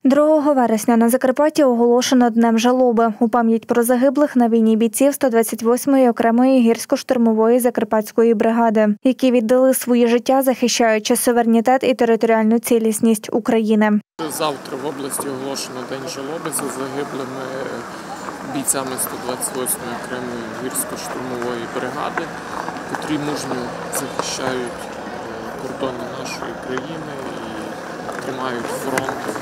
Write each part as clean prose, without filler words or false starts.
2 вересня на Закарпатті оголошено Днем жалоби у пам'ять про загиблих на війні бійців 128-ї окремої гірсько-штурмової закарпатської бригади, які віддали свої життя, захищаючи суверенітет і територіальну цілісність України. Завтра в області оголошено День жалоби за загиблими бійцями 128-ї окремої гірсько-штурмової бригади, котрі мужньо захищають кордони нашої країни і тримають фронт,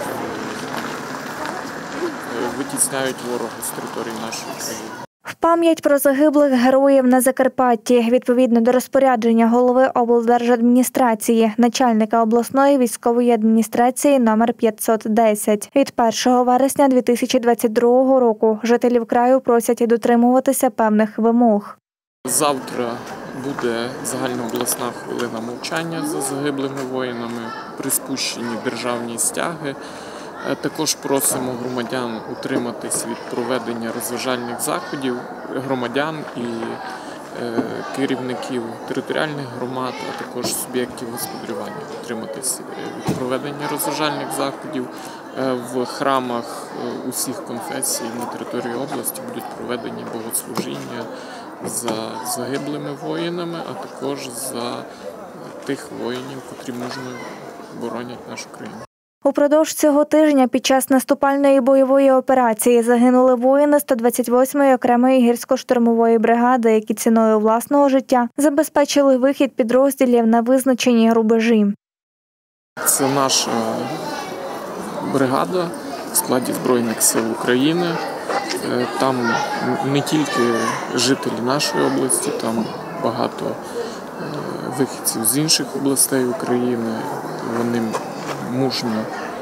витісняють ворога з території нашої країни. В пам'ять про загиблих героїв на Закарпатті, відповідно до розпорядження голови облдержадміністрації, начальника обласної військової адміністрації номер 510. Від 1 вересня 2022 року жителів краю просять дотримуватися певних вимог. Завтра буде загальнообласна хвилина мовчання за загиблими воїнами, приспущені державні стяги. Також просимо громадян утриматись від проведення розважальних заходів, громадян і керівників територіальних громад, а також суб'єктів господарювання. Утриматись від проведення розважальних заходів. В храмах усіх конфесій на території області будуть проведені богослужіння за загиблими воїнами, а також за тих воїнів, котрі мужньо боронять нашу країну. Упродовж цього тижня під час наступальної бойової операції загинули воїни 128-ї окремої гірсько-штурмової бригади, які ціною власного життя забезпечили вихід підрозділів на визначені рубежі. Це наша бригада в складі Збройних сил України. Там не тільки жителі нашої області, там багато вихідців з інших областей України. Вони мужньо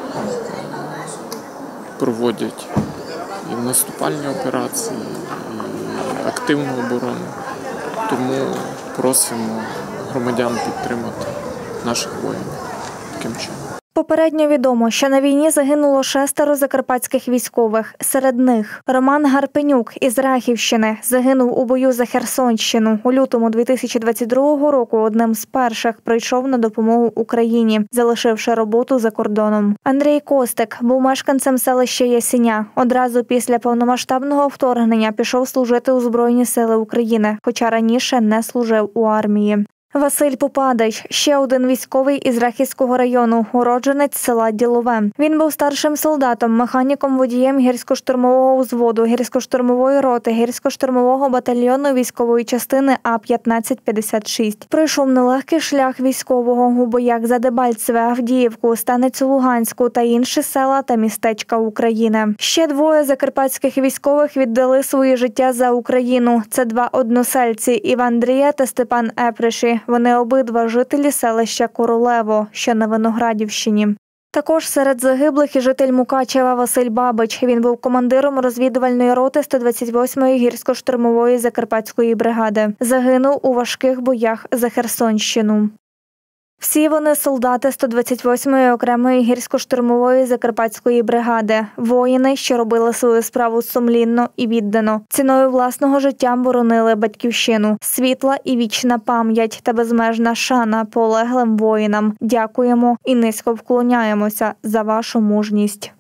проводять і наступальні операції, і активну оборону. Тому просимо громадян підтримати наших воїнів таким чином. Попередньо відомо, що на війні загинуло 6 закарпатських військових. Серед них Роман Гарпенюк із Рахівщини загинув у бою за Херсонщину. У лютому 2022 року одним з перших прийшов на допомогу Україні, залишивши роботу за кордоном. Андрій Костик був мешканцем селища Ясіня. Одразу після повномасштабного вторгнення пішов служити у Збройні сили України, хоча раніше не служив у армії. Василь Попадич – ще один військовий із Рахівського району, уродженець села Ділове. Він був старшим солдатом, механіком-водієм гірсько-штурмового взводу, гірсько-штурмової роти, гірсько-штурмового батальйону військової частини А-1556. Пройшов нелегкий шлях військового у боях за Дебальцеве, Авдіївку, Станицю Луганську та інші села та містечка України. Ще 2 закарпатських військових віддали свої життя за Україну. Це 2 односельці – Іван Дрія та Степан Еприші. Вони обидва жителі селища Королево, що на Виноградівщині. Також серед загиблих і житель Мукачева Василь Бабич. Він був командиром розвідувальної роти 128-ї гірсько-штурмової закарпатської бригади. Загинув у важких боях за Херсонщину. Всі вони солдати 128-ї окремої гірсько-штурмової закарпатської бригади. Воїни, що робили свою справу сумлінно і віддано. Ціною власного життя боронили батьківщину. Світла і вічна пам'ять та безмежна шана полеглим воїнам. Дякуємо і низько вклоняємося за вашу мужність.